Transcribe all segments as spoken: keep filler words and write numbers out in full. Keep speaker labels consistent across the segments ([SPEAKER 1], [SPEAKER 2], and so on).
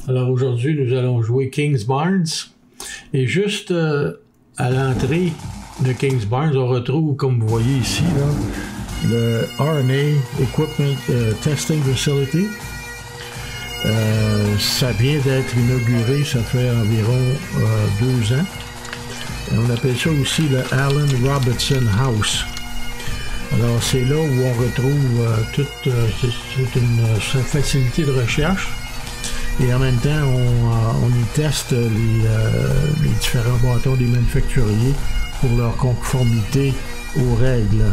[SPEAKER 1] Alors aujourd'hui, nous allons jouer Kingsbarns. Et juste euh, à l'entrée de Kingsbarns, on retrouve, comme vous voyez ici, là, le R N A Equipment uh, Testing Facility. Euh, ça vient d'être inauguré, ça fait environ euh, deux ans. Et on appelle ça aussi le Allen Robertson House. Alors c'est là où on retrouve euh, toute, euh, toute une, une facilité de recherche. Et en même temps, on, on y teste les, euh, les différents bâtons des manufacturiers pour leur conformité aux règles.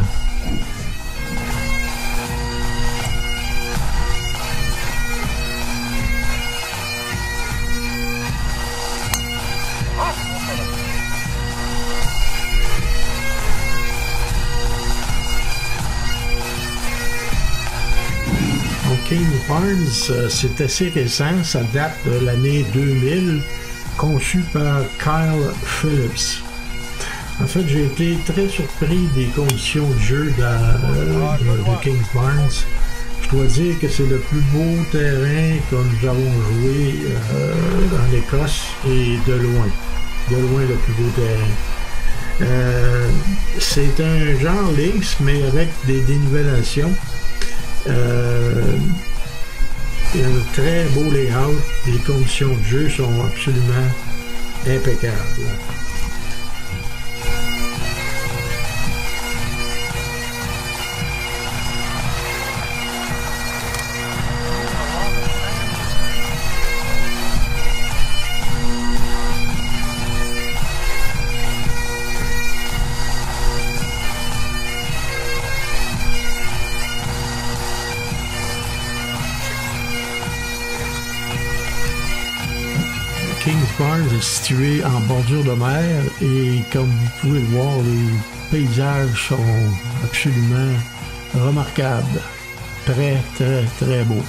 [SPEAKER 1] Kingsbarns, c'est assez récent, ça date de l'année deux mille, conçu par Kyle Phillips. En fait, j'ai été très surpris des conditions de jeu de, de, de Kingsbarns. Je dois dire que c'est le plus beau terrain que nous avons joué euh, en Écosse et de loin. De loin le plus beau terrain. Euh, c'est un genre links, mais avec des dénivellations. Euh, il y a un très beau layout, les conditions de jeu sont absolument impeccables. Kingsbarns est situé en bordure de mer et comme vous pouvez le voir, les paysages sont absolument remarquables. Très, très, très beaux.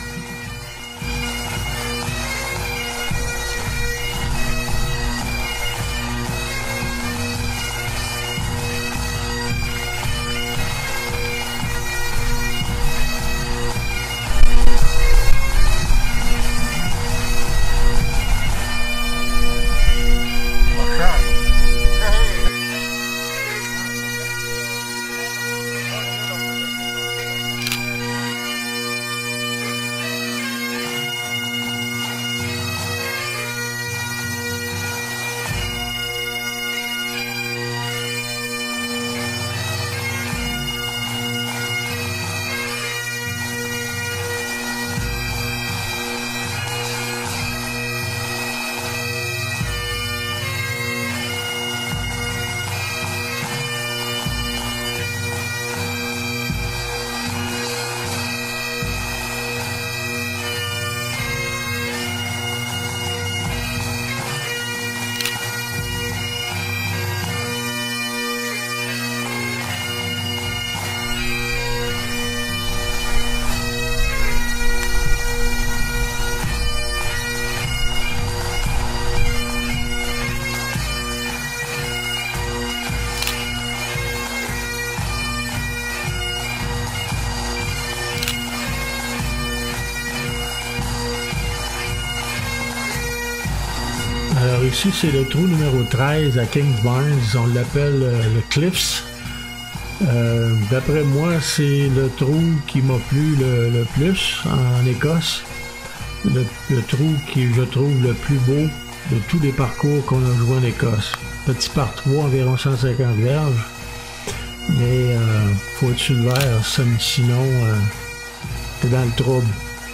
[SPEAKER 1] Alors ici, c'est le trou numéro treize à Kingsbarns. On l'appelle euh, le Cliffs. Euh, D'après moi, c'est le trou qui m'a plu le, le plus en Écosse. Le, le trou qui, je trouve, le plus beau de tous les parcours qu'on a joué en Écosse. Petit par trois, environ cent cinquante verges. Mais euh, faut au-dessus de verre, sinon euh, t'es dans le trouble.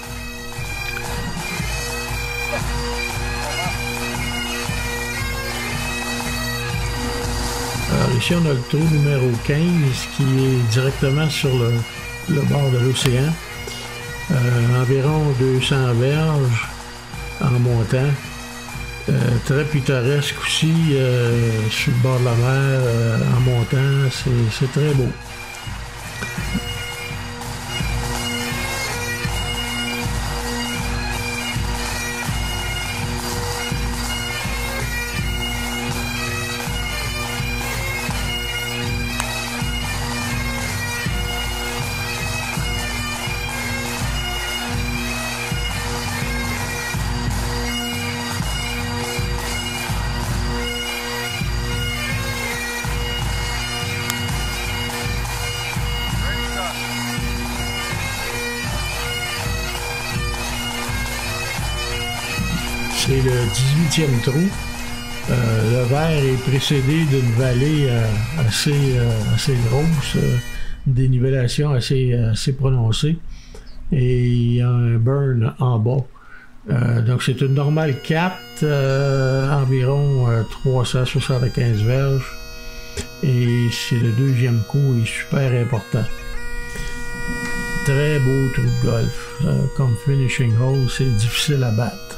[SPEAKER 1] Alors ici, on a le trou numéro quinze qui est directement sur le, le bord de l'océan. Euh, environ deux cents verges en montant. Euh, très pittoresque aussi, euh, sur le bord de la mer, euh, en montant. C'est très beau. Et le dix-huitième trou, euh, le vert est précédé d'une vallée euh, assez, euh, assez grosse, euh, une dénivellation assez, assez prononcée. Et il y a un burn en bas. Euh, donc c'est une normale quatre, euh, environ euh, trois cent soixante-quinze verges. Et c'est le deuxième coup est super important. Très beau trou de golf. Euh, comme finishing hole, c'est difficile à battre.